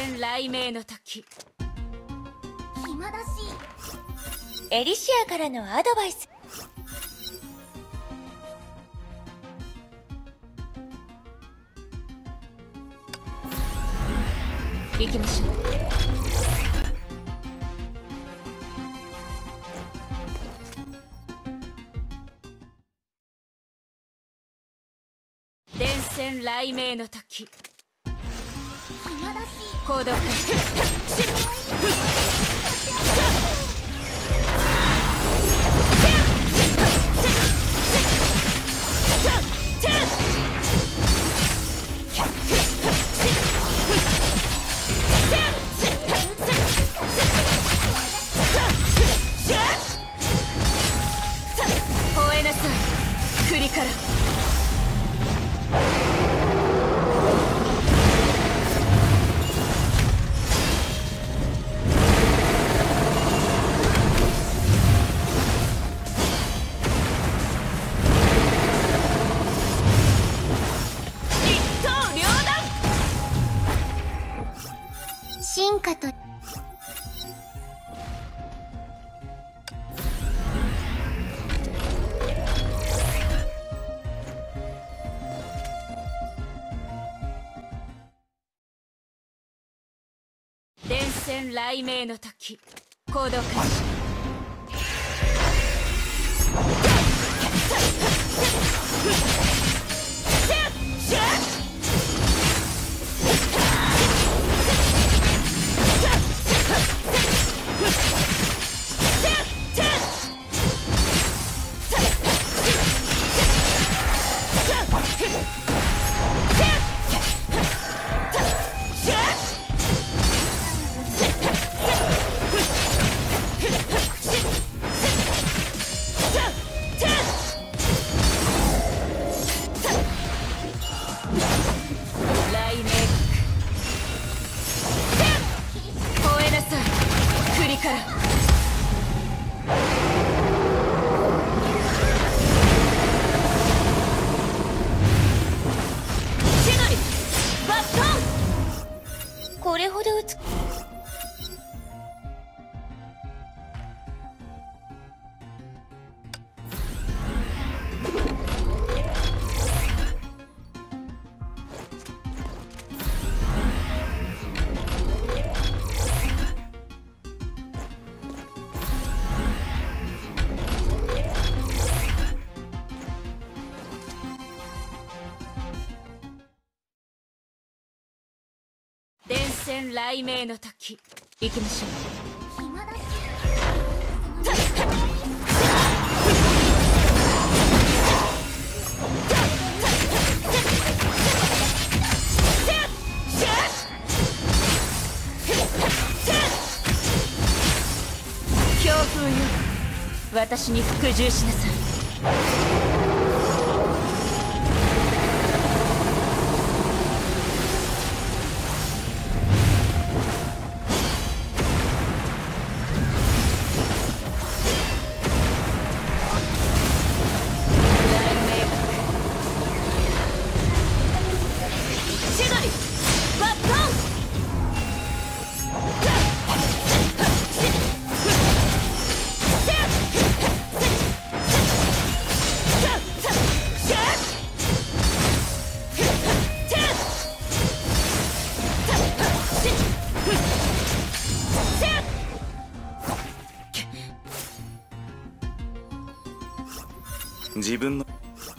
戦雷鳴の時。 暇だし。 エリシアからのアドバイス。 行きましょう。電線雷鳴の時。 暇だし。 行動開始。吠えなさい、栗から。 進化と。 電線雷鳴の時。行動開始。 これほど電線雷鳴の時。行きましょう。 暇だし。 強風よ、私に服従しなさい。 自分の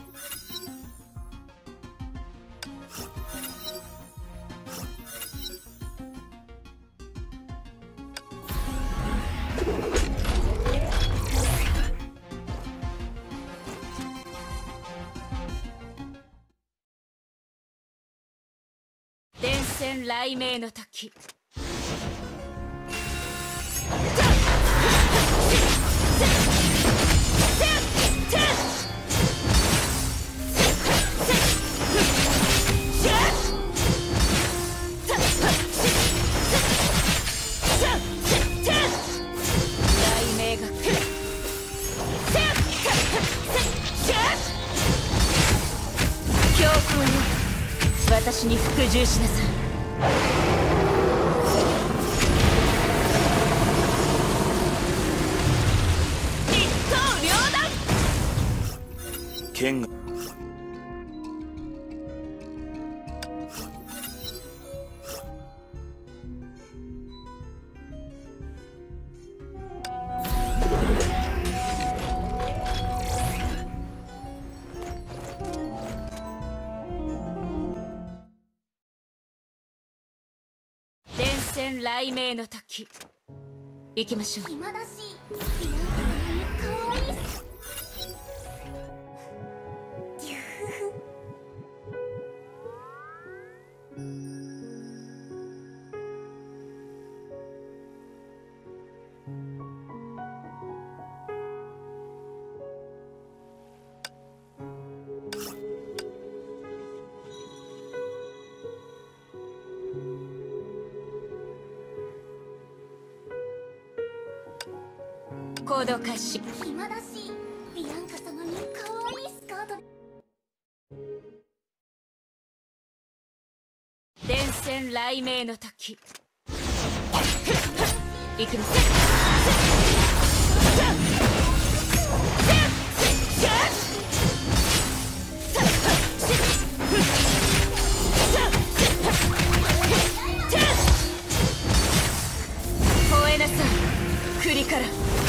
電線雷鳴の時。強風よ、私に服従しなさい。 剣が伝染雷鳴の時、行きましょう。 暇だしビアンカ様に可愛いっす。ぎゅふふ。 行動開始。 暇だしビアンカ様に可愛いスカートで。 伝染雷鳴の時、行きます。吠えなさい、栗から。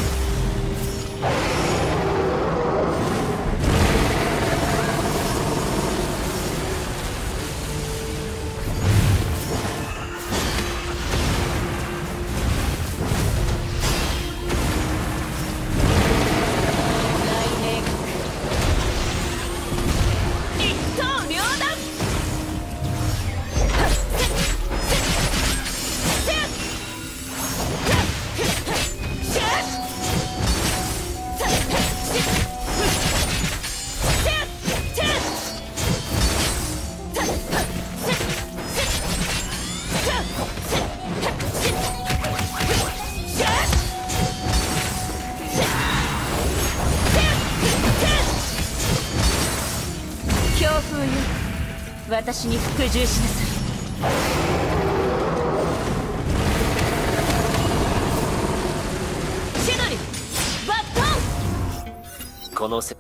強風よ、私に服従しなさい。千鳥バットン。 このせ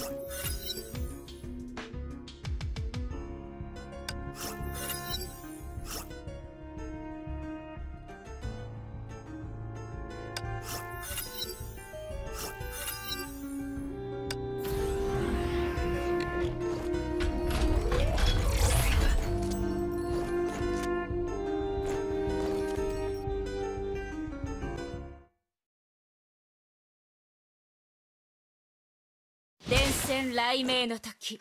伝染雷鳴の時、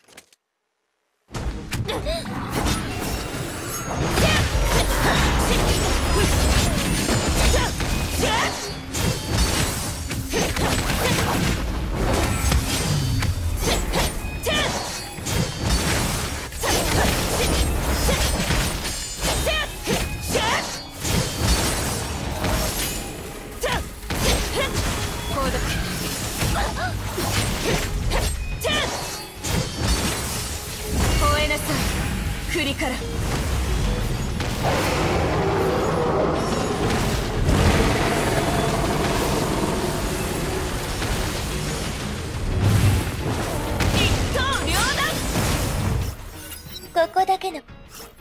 吠えなさい、栗から。一刀両断。 ここだけの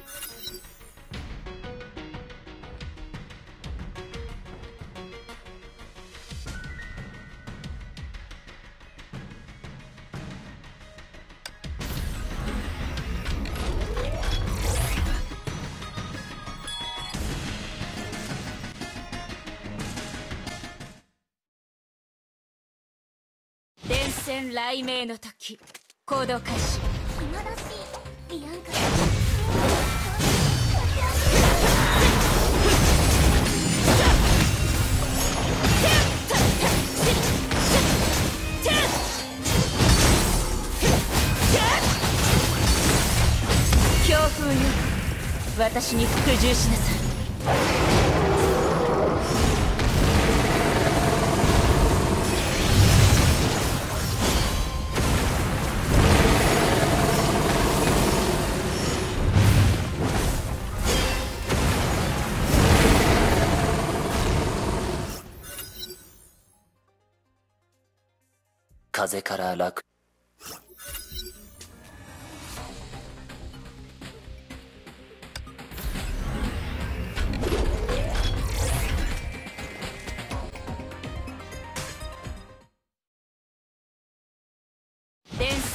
伝染雷鳴の時、行動開始。 暇だしビアンカ様強風よ、私に服従しなさい。 風から楽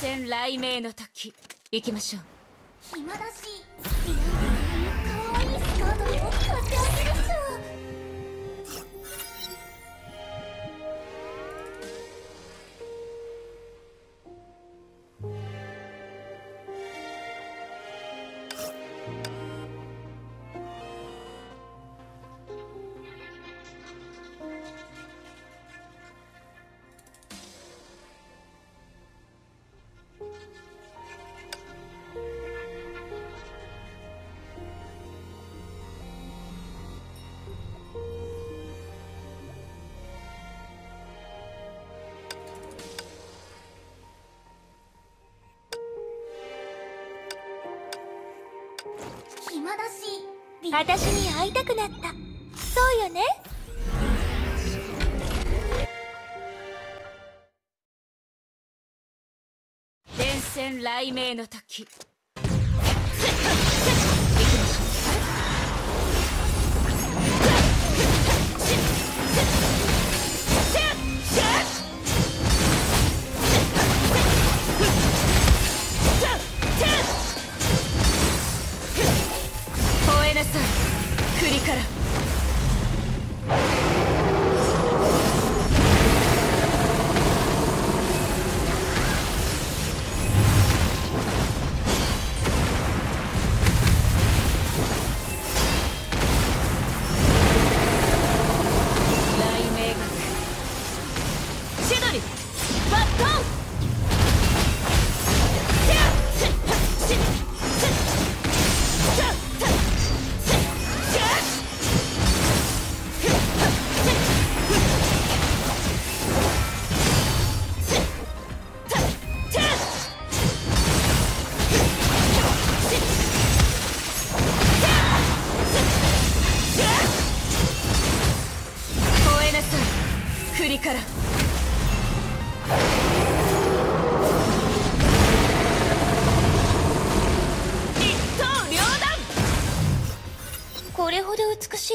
戦雷鳴の時、行きましょう。 暇だしビアンカ様に可愛いスカートでも買ってあげるっしょ。暇だし私に会いたくなった。そうよね。 電線雷鳴の時、吠えなさい、栗から。雷鳴学千鳥バットン。吠えなさい、栗から。一刀両断。 これほど美しい。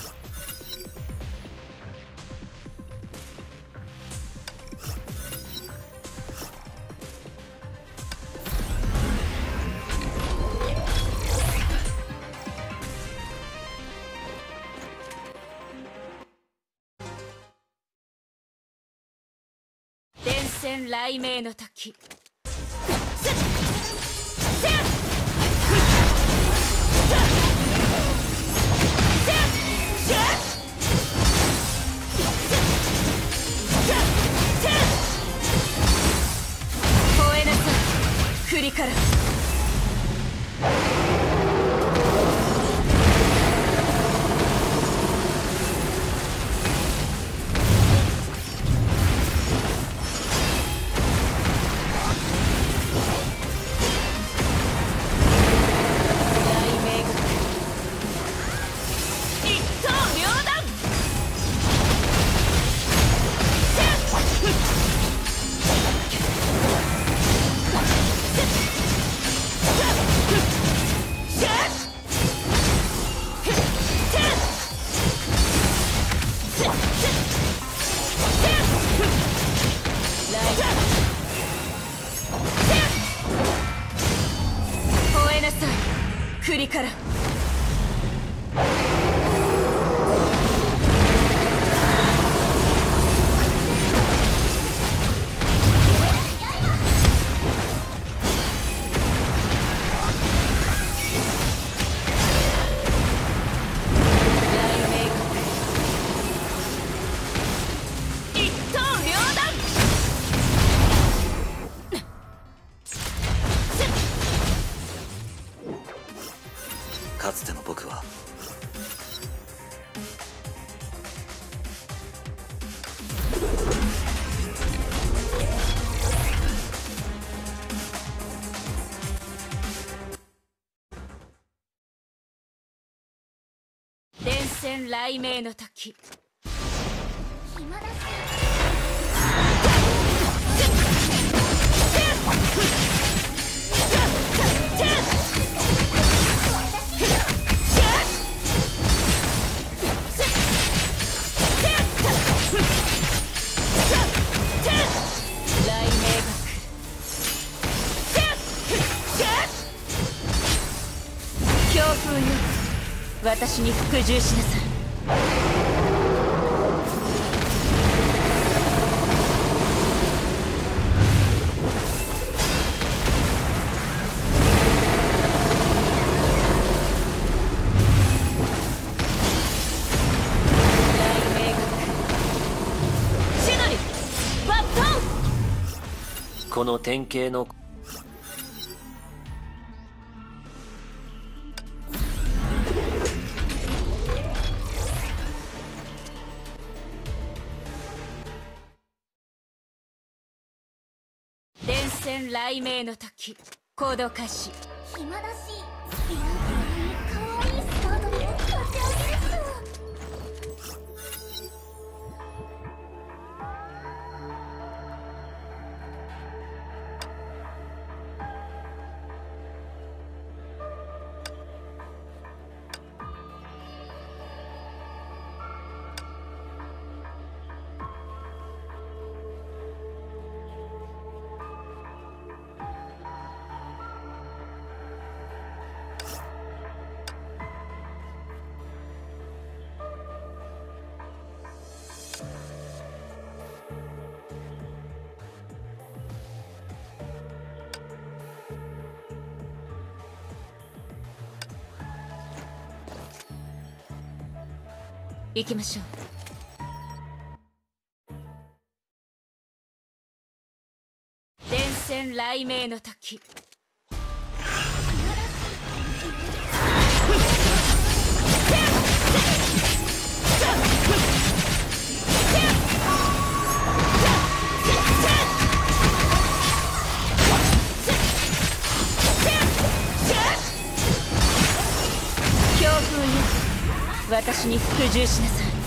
電線雷鳴の時、吠えなさい、栗から。吠えなさい、栗から。一刀両断。 かつての僕は電線雷鳴の時、 暇だし雷鳴が来る。 私に服従しなさい。 この典型の電線雷鳴の時、行動開始。 暇だしかわいいスカートでも買ってあげるっしょ。 行きましょう。電線雷鳴の時。強風よ、私に服従しなさい。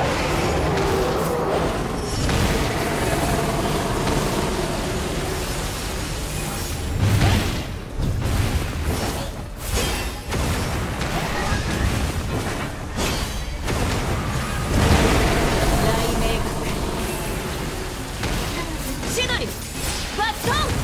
雷鳴学千鳥バットン。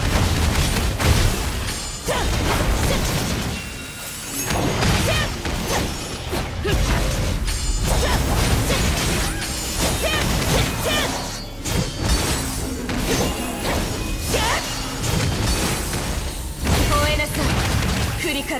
吠えなさい、振りから。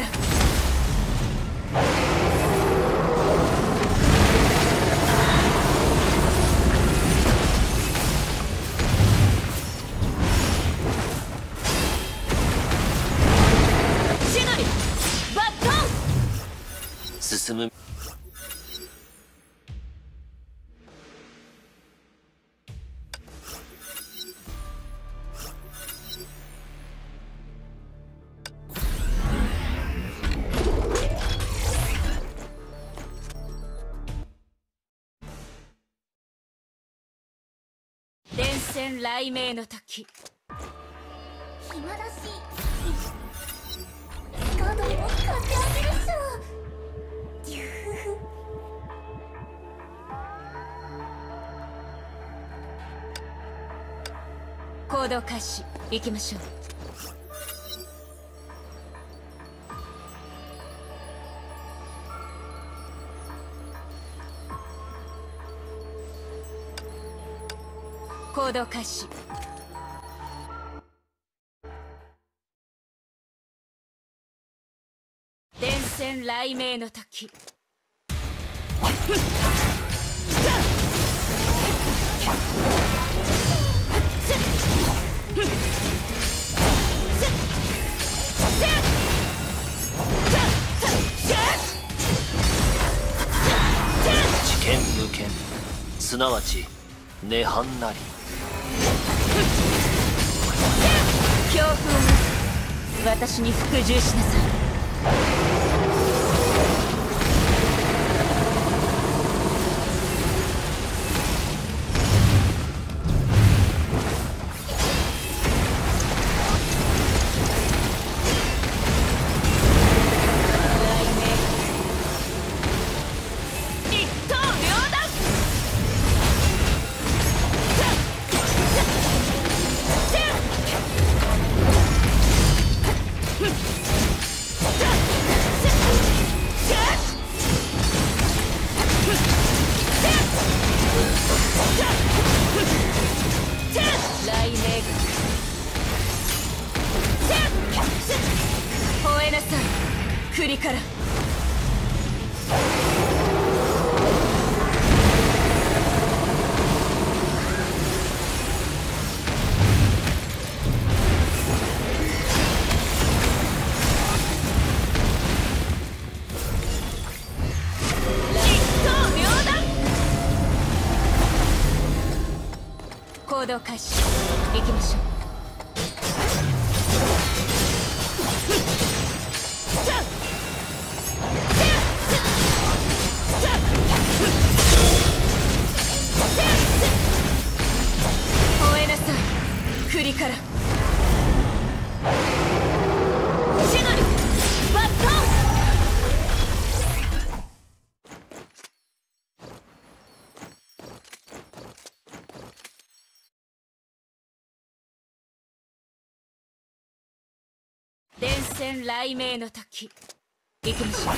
千鳥バットン。 進む電線雷鳴の時。 暇だしスカートでも買ってあげるっしょ。ぎゅー行動開始。行きましょう。行動開始。電線雷鳴の時。 知見無見、すなわち涅槃なり。 強風よ、私に服従しなさい。一刀両断。千振りから行動開始。行きましょう。吠えなさい。振りからシノリバットン。電線雷鳴の時行きましょう。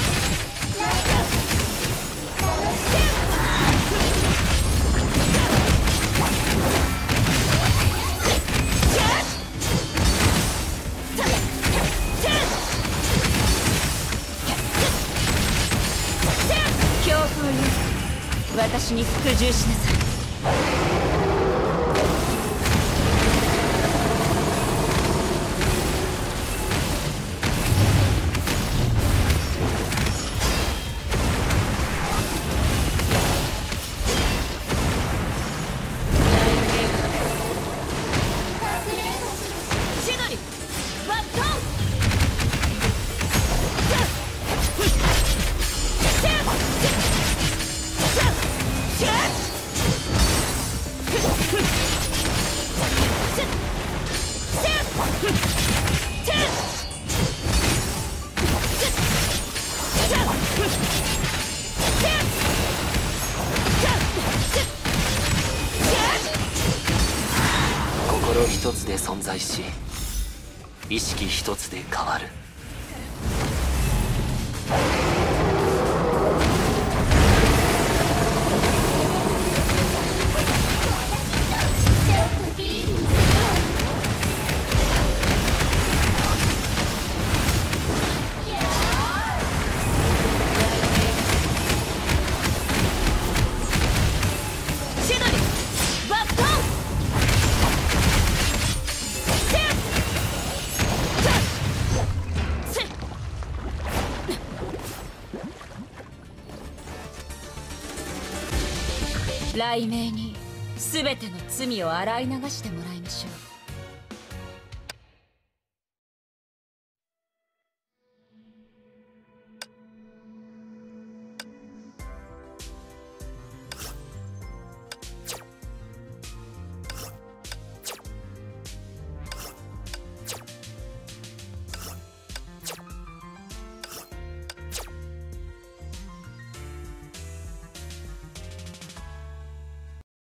強風よ、私に服従しなさい。 心一つで存在し、意識一つで変わる。雷鳴に全ての罪を洗い流してもらいましょう。